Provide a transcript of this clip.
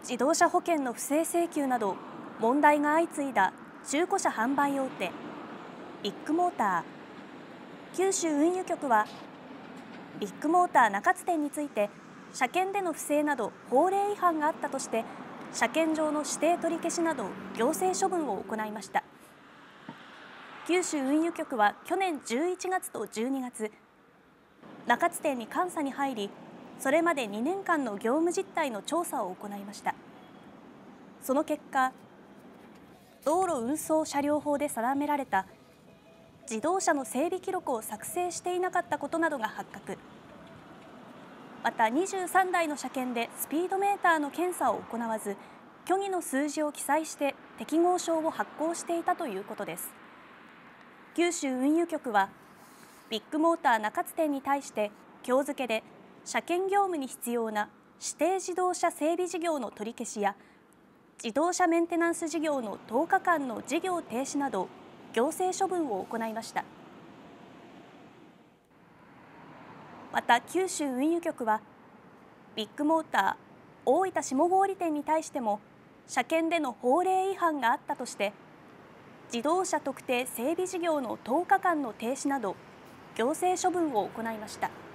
自動車保険の不正請求など問題が相次いだ中古車販売大手ビッグモーター。九州運輸局はビッグモーター中津店について車検での不正など法令違反があったとして車検場の指定取り消しなど行政処分を行いました。九州運輸局は去年11月と12月中津店に監査に入り、それまで2年間の業務実態の調査を行いました。その結果、道路運送車両法で定められた自動車の整備記録を作成していなかったことなどが発覚。また23台の車検でスピードメーターの検査を行わず、虚偽の数字を記載して適合証を発行していたということです。九州運輸局はビッグモーター中津店に対して今日付で車検業務に必要な指定自動車整備事業の取り消しや自動車メンテナンス事業の10日間の事業停止など行政処分を行いました。また九州運輸局はビッグモーター大分下郡店に対しても車検での法令違反があったとして自動車特定整備事業の10日間の停止など行政処分を行いました。